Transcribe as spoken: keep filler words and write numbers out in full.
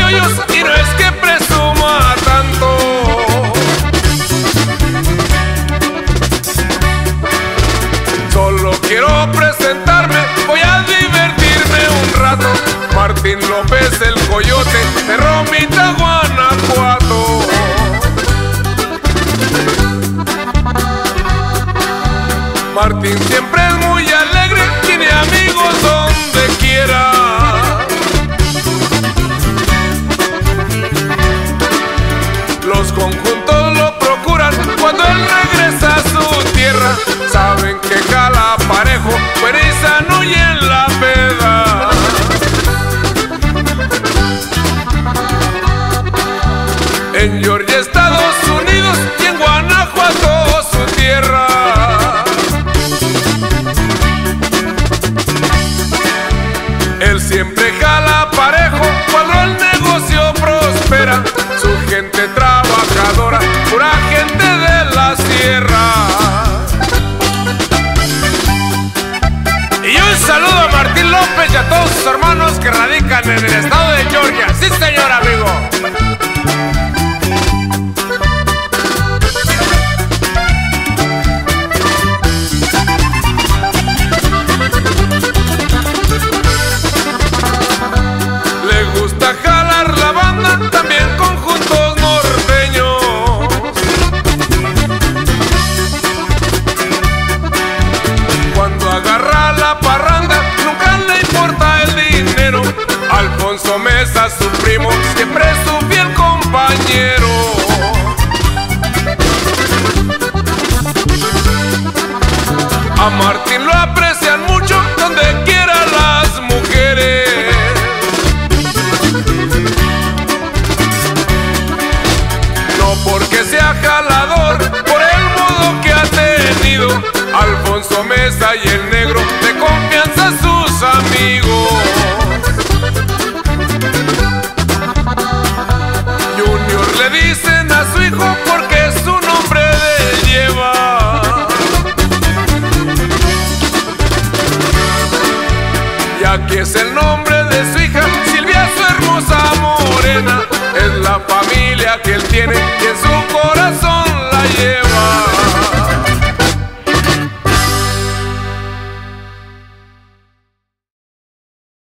pollos y no es que presuma tanto. Solo quiero presentarme, voy a divertirme un rato. Martín López el Coyote, de Romita, Guanajuato. Martín siempre es muy alegre, tiene amigos donde quiera. Los conjuntos lo procuran cuando él regresa a su tierra. Saben que jala parejo, fuera y sano y en la peda. En Georgia, Estados Unidos, y en Guanajuato, su tierra. Él siempre jala parejo cuando el negocio prospera. Su gente trabajadora, pura gente de la sierra. Y un saludo a Martín López y a todos sus hermanos que radican en el estado de Georgia. Sí, señor amigo. Jalar la banda, también conjuntos norteños. Cuando agarra la parranda, nunca le importa el dinero. Alfonso Mesa, su primo, siempre es su fiel compañero. A Martín lo aprecian mucho donde quiera las mujeres. Porque sea jalador, por el modo que ha tenido. Alfonso Mesa y el negro, de confianza sus amigos. Junior le dicen a su hijo porque su nombre de lleva. Y aquí es el nombre de su hija, Silvia, su hermosa morena. Es la familia que él tiene y en su corazón